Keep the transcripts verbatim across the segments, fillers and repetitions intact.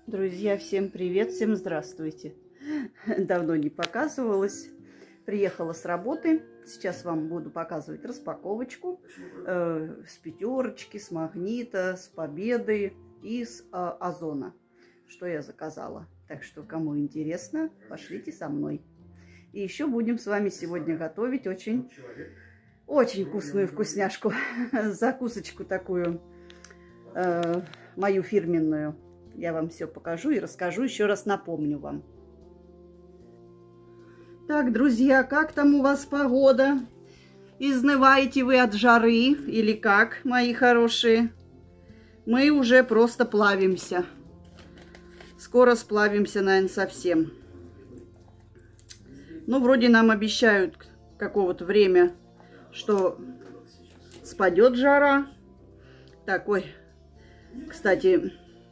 Друзья, всем привет, всем здравствуйте. Давно не показывалась. Приехала с работы. Сейчас вам буду показывать распаковочку э, с пятерочки, с Магнита, с Победы и с э, Озона, что я заказала. Так что, кому интересно, пошлите со мной. И еще будем с вами сегодня готовить очень, очень вкусную вкусняшку. Закусочку такую, э, мою фирменную. Я вам все покажу и расскажу, еще раз напомню вам. Так, друзья, как там у вас погода? Изнываете вы от жары или как, мои хорошие? Мы уже просто плавимся. Скоро сплавимся, наверное, совсем. Ну, вроде нам обещают какого-то время, что спадет жара. Так, ой, кстати...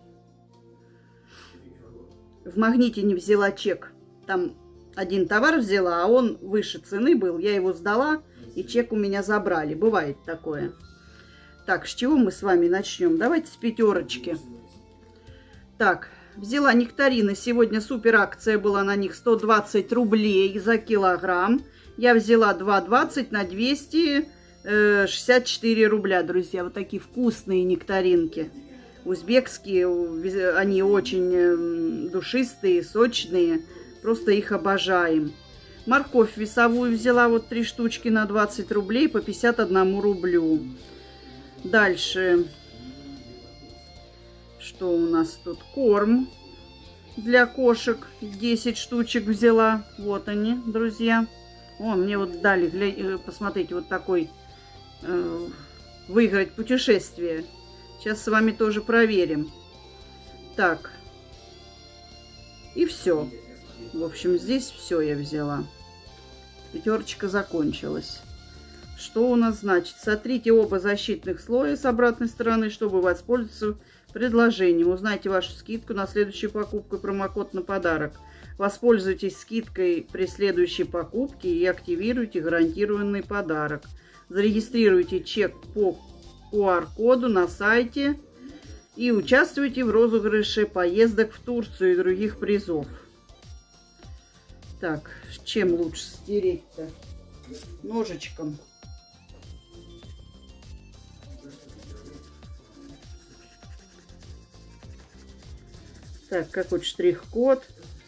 В Магните не взяла чек. Там один товар взяла, а он выше цены был. Я его сдала, и чек у меня забрали. Бывает такое. Так, с чего мы с вами начнем? Давайте с пятерочки. Так, взяла нектарины. Сегодня супер акция была на них. сто двадцать рублей за килограмм. Я взяла два двадцать на двести шестьдесят четыре рубля, друзья. Вот такие вкусные нектаринки. Узбекские, они очень душистые, сочные. Просто их обожаем. Морковь весовую взяла, вот три штучки на двадцать рублей по пятьдесят одному рублю. Дальше. Что у нас тут? Корм для кошек. десять штучек взяла. Вот они, друзья. О, мне вот дали, посмотрите, вот такой э, выиграть путешествие. Сейчас с вами тоже проверим. Так. И все. В общем, здесь все я взяла. Пятерочка закончилась. Что у нас значит? Сотрите оба защитных слоя с обратной стороны, чтобы воспользоваться предложением. Узнайте вашу скидку на следующую покупку и промокод на подарок. Воспользуйтесь скидкой при следующей покупке и активируйте гарантированный подарок. Зарегистрируйте чек по ку ар коду на сайте и участвуйте в розыгрыше поездок в Турцию и других призов. Так, чем лучше стереть-то? Ножичком. Так, какой штрих-код.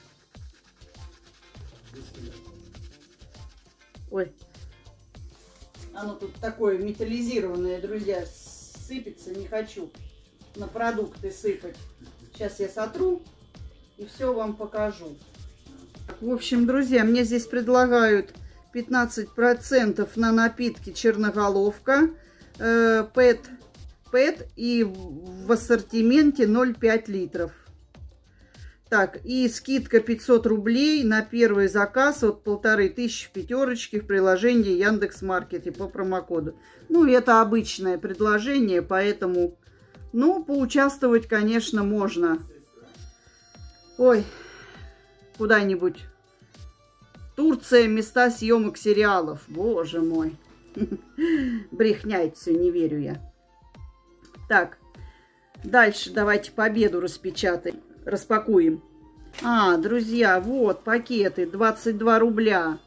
Ой. Оно тут такое металлизированное, друзья, сыпется, не хочу на продукты сыпать. Сейчас я сотру и все вам покажу. В общем, друзья, мне здесь предлагают пятнадцать процентов на напитки черноголовка, э, пэт, пэт и в ассортименте ноль целых пять литров. Так, и скидка пятьсот рублей на первый заказ от полторы тысячи пятерочки в приложении Яндекс.Маркете по промокоду. Ну, это обычное предложение, поэтому, ну, поучаствовать, конечно, можно. Ой, куда-нибудь. Турция, места съемок сериалов. Боже мой. Брехняет все, не верю я. Так, дальше давайте Победу распечатаем. Распакуем. А, друзья, вот пакеты, двадцать два рубля.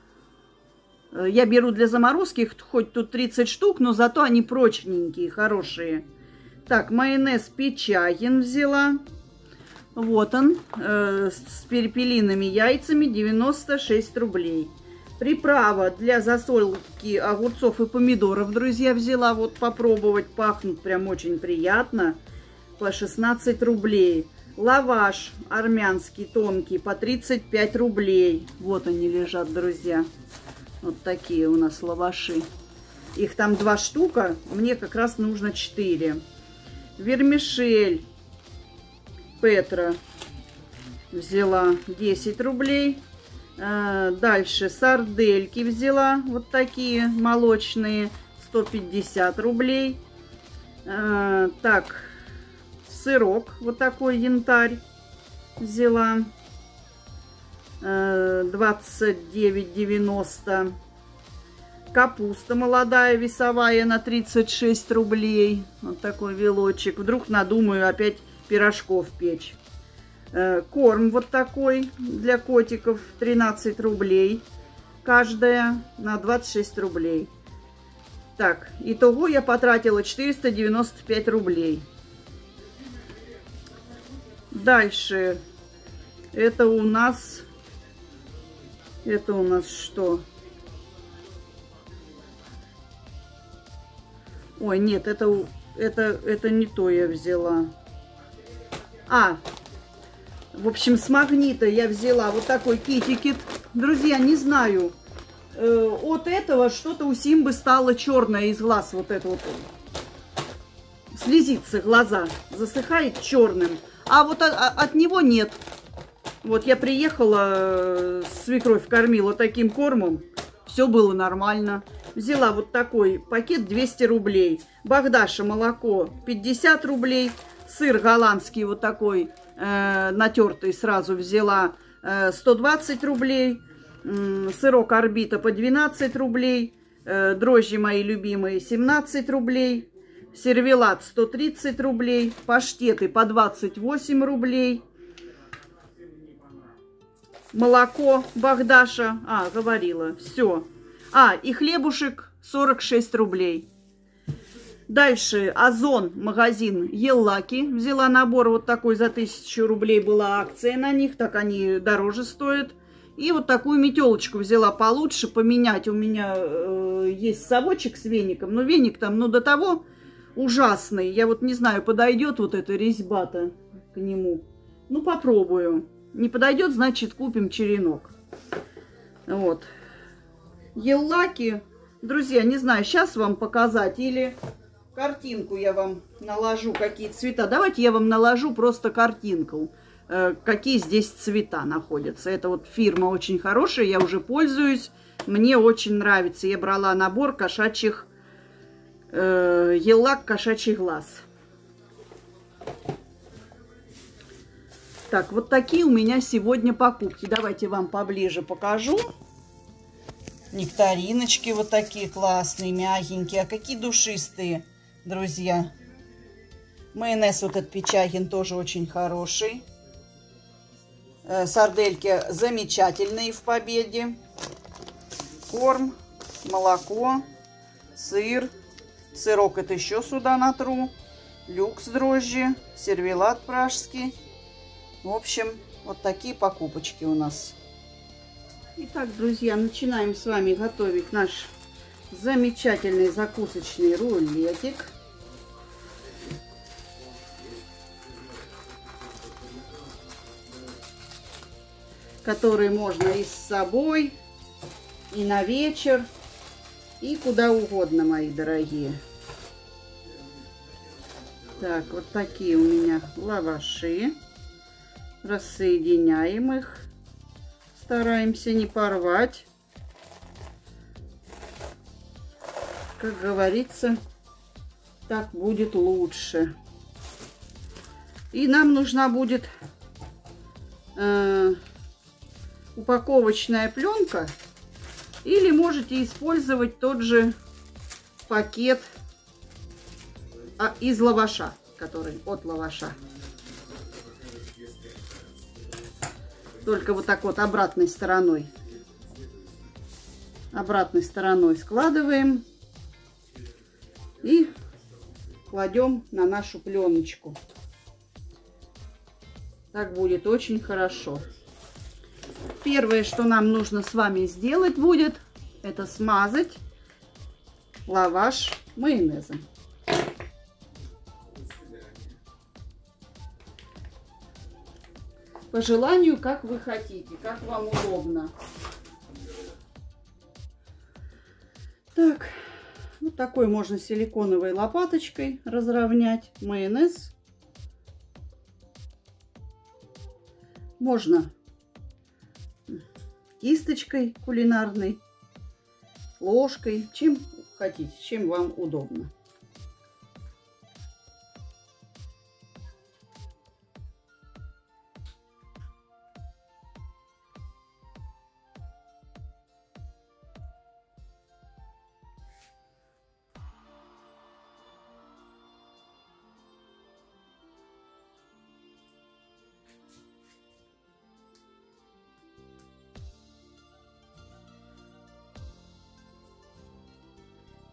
Я беру для заморозки, хоть тут тридцать штук, но зато они прочненькие, хорошие. Так, майонез Печагин взяла. Вот он, э, с перепелиными яйцами, девяносто шесть рублей. Приправа для засолки огурцов и помидоров, друзья, взяла. Вот попробовать, пахнут прям очень приятно. По шестнадцать рублей. Лаваш армянский тонкий по тридцать пять рублей. Вот они лежат, друзья. Вот такие у нас лаваши. Их там два штука, мне как раз нужно четыре. Вермишель Петра взяла десять рублей. Дальше сардельки взяла, вот такие молочные, сто пятьдесят рублей. Так, сырок, вот такой янтарь взяла, двадцать девять девяносто. Капуста молодая, весовая, на тридцать шесть рублей. Вот такой вилочек. Вдруг надумаю опять пирожков печь. Корм вот такой для котиков, тринадцать рублей каждая, на двадцать шесть рублей. Так, итого я потратила четыреста девяносто пять рублей. Дальше, это у нас, это у нас что? Ой, нет, это, это, это не то я взяла. А, в общем, с Магнита я взяла вот такой китикет. Друзья, не знаю, э, от этого что-то у Симбы стало черное из глаз. Вот это вот. Слезится глаза, засыхает черным. А вот от, от него нет. Вот я приехала, свекровь кормила таким кормом. Все было нормально. Взяла вот такой пакет, двести рублей. Богдаша молоко пятьдесят рублей. Сыр голландский вот такой э, натертый сразу взяла э, сто двадцать рублей. Э, сырок орбита по двенадцать рублей. Э, дрожжи мои любимые семнадцать рублей. Сервелат сто тридцать рублей. Паштеты по двадцать восемь рублей. Молоко Богдаша. А, говорила. Все. А, и хлебушек сорок шесть рублей. Дальше Озон магазин Еллаки. Взяла набор вот такой за тысячу рублей. Была акция на них. Так они дороже стоят. И вот такую метелочку взяла получше поменять. У меня э, есть совочек с веником. Но веник там, ну, до того ужасный. Я вот не знаю, подойдет вот эта резьба-то к нему. Ну, попробую. Не подойдет, значит, купим черенок. Вот. Еллаки. Друзья, не знаю, сейчас вам показать или картинку я вам наложу, какие цвета. Давайте я вам наложу просто картинку, э, какие здесь цвета находятся. Это вот фирма очень хорошая, я уже пользуюсь. Мне очень нравится. Я брала набор кошачьих э, Еллак кошачий глаз. Так, вот такие у меня сегодня покупки. Давайте вам поближе покажу. Нектариночки вот такие классные, мягенькие. А какие душистые, друзья. Майонез вот этот Пичагин тоже очень хороший. Э, сардельки замечательные в Победе. Корм, молоко, сыр. Сырок это еще сюда натру. Люкс дрожжи, сервелат пражский. В общем, вот такие покупочки у нас. Итак, друзья, начинаем с вами готовить наш замечательный закусочный рулетик. Который можно и с собой, и на вечер, и куда угодно, мои дорогие. Так, вот такие у меня лаваши. Рассоединяем их. Стараемся не порвать. Как говорится, так будет лучше. И нам нужна будет э, упаковочная пленка. Или можете использовать тот же пакет а, из лаваша, который от лаваша. Только вот так вот обратной стороной. Обратной стороной складываем. И кладем на нашу пленочку. Так будет очень хорошо. Первое, что нам нужно с вами сделать будет, это смазать лаваш майонезом. По желанию, как вы хотите, как вам удобно. Так, вот такой можно силиконовой лопаточкой разровнять майонез. Можно кисточкой кулинарной, ложкой, чем хотите, чем вам удобно.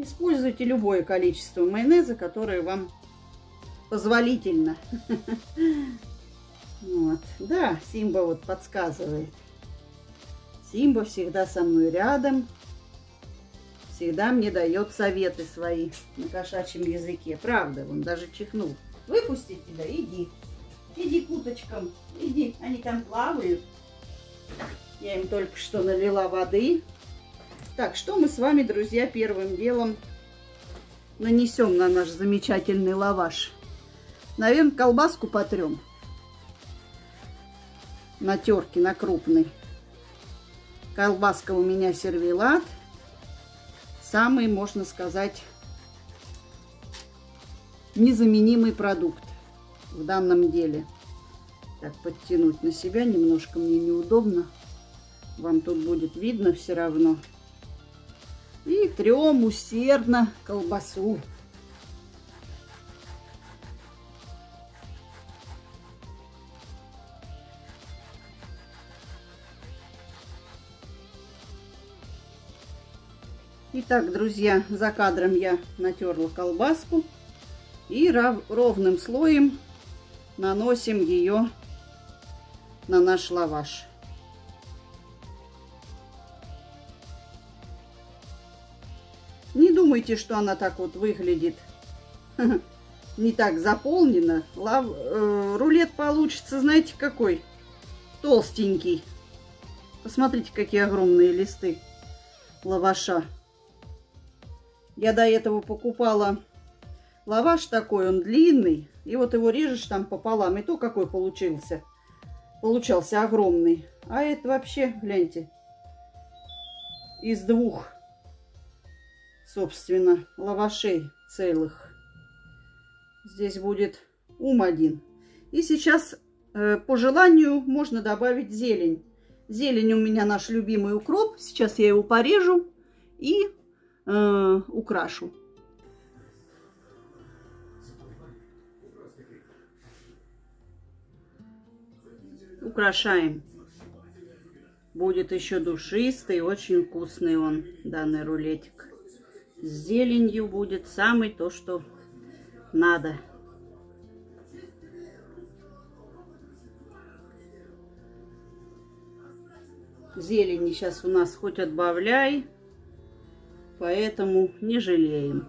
Используйте любое количество майонеза, которое вам позволительно. Вот. Да, Симба вот подсказывает. Симба всегда со мной рядом. Всегда мне дает советы свои на кошачьем языке. Правда, он даже чихнул. Выпусти тебя, иди. Иди к уточкам, иди. Они там плавают. Я им только что налила воды. Так, что мы с вами, друзья, первым делом нанесем на наш замечательный лаваш? Наверное, колбаску потрем на терке, на крупной. Колбаска у меня Сервелат. Самый, можно сказать, незаменимый продукт в данном деле. Так, подтянуть на себя немножко мне неудобно. Вам тут будет видно все равно. И трем усердно колбасу. Итак, друзья, за кадром я натерла колбаску и ровным слоем наносим ее на наш лаваш. Не думайте, что она так вот выглядит не так заполнена. Лав... Э, рулет получится, знаете, какой? Толстенький. Посмотрите, какие огромные листы лаваша. Я до этого покупала лаваш такой, он длинный. И вот его режешь там пополам. И то какой получился. Получался огромный. А это вообще, гляньте, из двух, собственно, лавашей целых. Здесь будет ум один. И сейчас э, по желанию можно добавить зелень. Зелень у меня наш любимый укроп. Сейчас я его порежу и э, украшу. Украшаем. Будет еще душистый, очень вкусный он, данный рулетик. С зеленью будет самый то, что надо. Зелени сейчас у нас хоть отбавляй, поэтому не жалеем.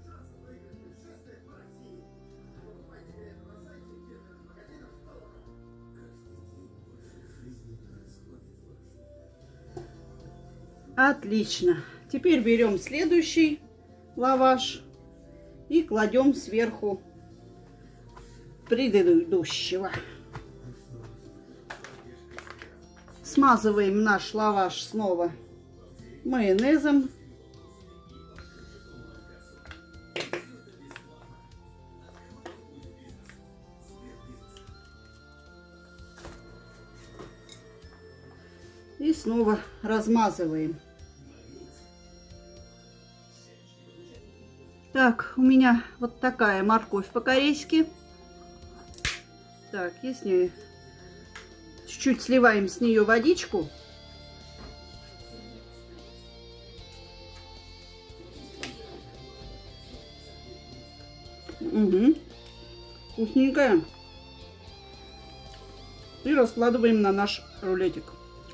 Отлично. Теперь берем следующий лаваш и кладем сверху предыдущего. Смазываем наш лаваш снова майонезом. И снова размазываем. Так, у меня вот такая морковь по-корейски. Так, если чуть-чуть сливаем с нее водичку. Угу. Вкусненькая. И раскладываем на наш рулетик.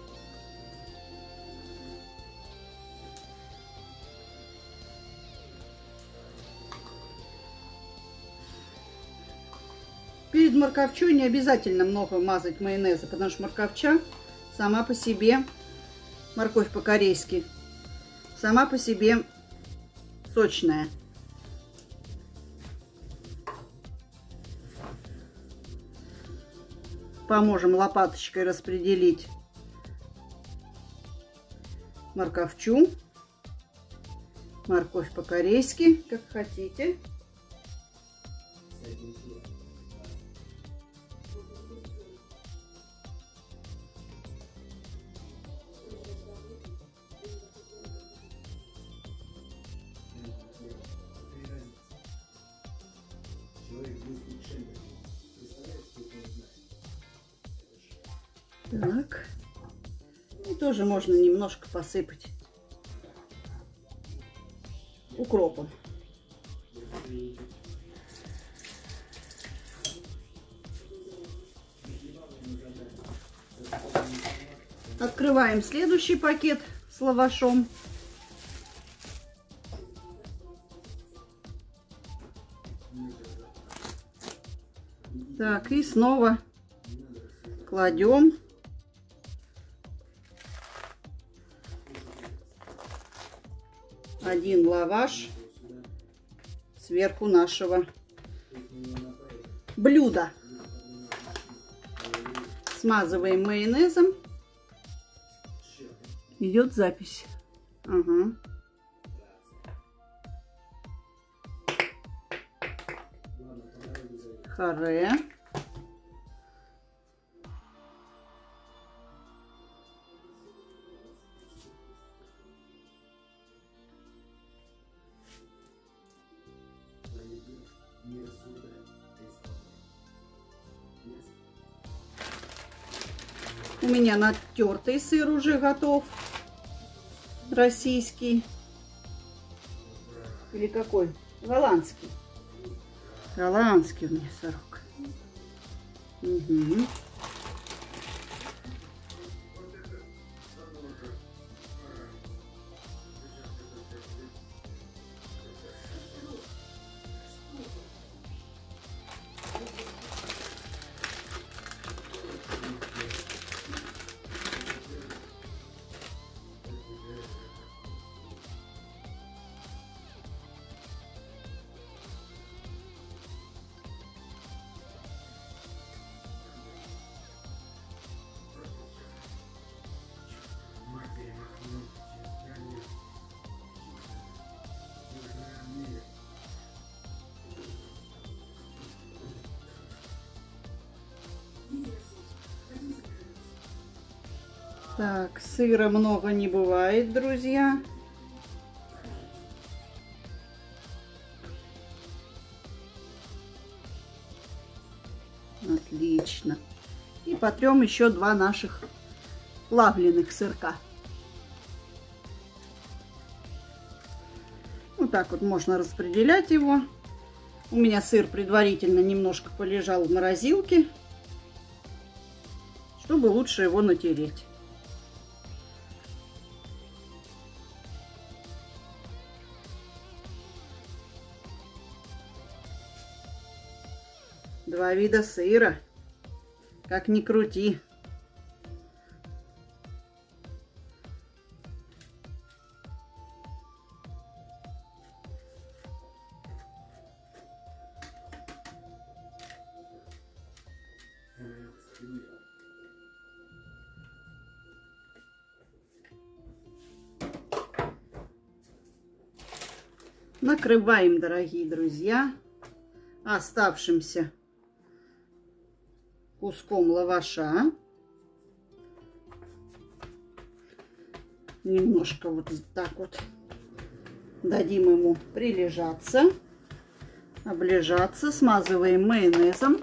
Перед морковчой не обязательно много мазать майонеза, потому что морковча сама по себе, морковь по-корейски, сама по себе сочная. Поможем лопаточкой распределить морковчу, морковь по-корейски, как хотите. Так, и тоже можно немножко посыпать укропом. Открываем следующий пакет с лавашом. Так, и снова кладем один лаваш сверху нашего блюда. Смазываем майонезом. Идет запись. Ага. Каре. У меня натертый сыр уже готов. Российский. Или какой? Голландский. Голландский у меня сырок. Угу. Так, сыра много не бывает, друзья. Отлично. И потрем еще два наших плавленых сырка. Вот так вот можно распределять его. У меня сыр предварительно немножко полежал в морозилке, чтобы лучше его натереть. Два вида сыра, как ни крути. Накрываем, дорогие друзья, оставшимся куском лаваша. Немножко вот так вот дадим ему прилежаться, облежаться. Смазываем майонезом.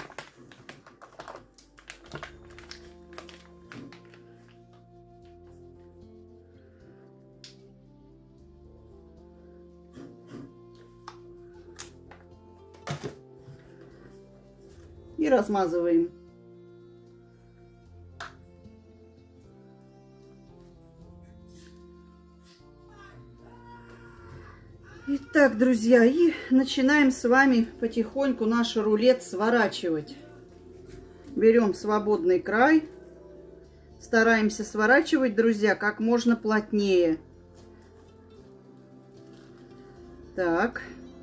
И размазываем. Итак, друзья, и начинаем с вами потихоньку наш рулет сворачивать. Берем свободный край. Стараемся сворачивать, друзья, как можно плотнее. Так.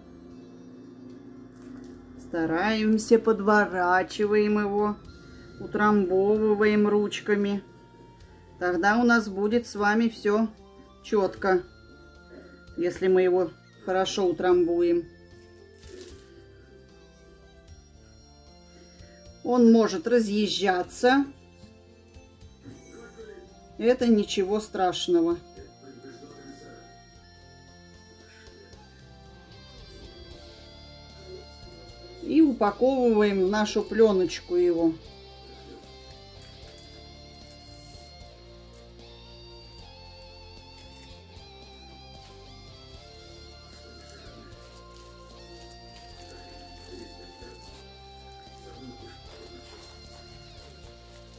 Стараемся, подворачиваем его, утрамбовываем ручками. Тогда у нас будет с вами все четко, если мы его хорошо утрамбуем. Он может разъезжаться. Это ничего страшного. И упаковываем в нашу пленочку его.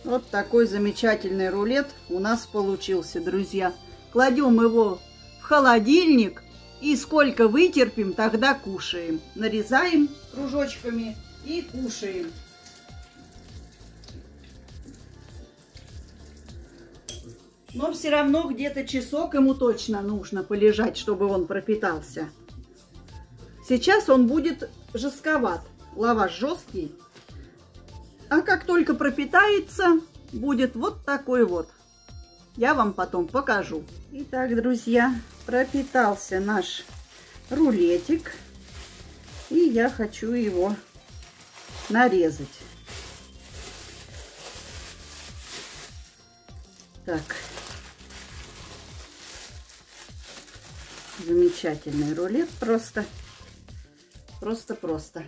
Вот такой замечательный рулет у нас получился, друзья. Кладем его в холодильник и сколько вытерпим, тогда кушаем. Нарезаем кружочками и кушаем. Но все равно где-то часок ему точно нужно полежать, чтобы он пропитался. Сейчас он будет жестковат. Лаваш жесткий. А как только пропитается, будет вот такой вот. Я вам потом покажу. Итак, друзья, пропитался наш рулетик. И я хочу его нарезать. Так. Замечательный рулет. Просто, просто-просто.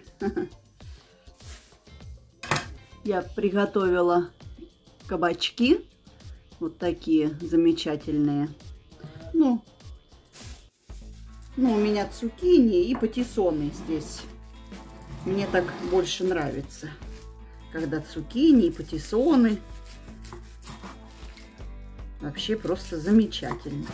Я приготовила кабачки. Вот такие замечательные. Ну, ну, у меня цукини и патиссоны здесь. Мне так больше нравится, когда цукини и патиссоны. Вообще просто замечательно.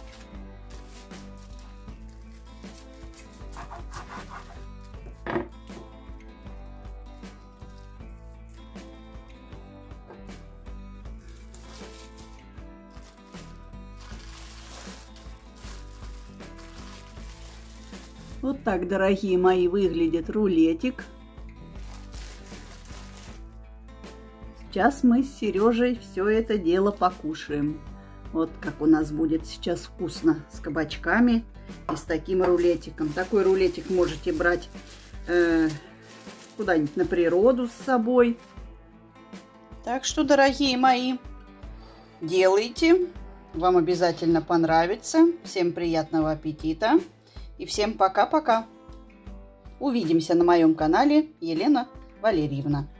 Вот так, дорогие мои, выглядит рулетик. Сейчас мы с Сережей все это дело покушаем. Вот как у нас будет сейчас вкусно с кабачками и с таким рулетиком. Такой рулетик можете брать э, куда-нибудь на природу с собой. Так что, дорогие мои, делайте. Вам обязательно понравится. Всем приятного аппетита. И всем пока-пока. Увидимся на моем канале Елена Валерьевна.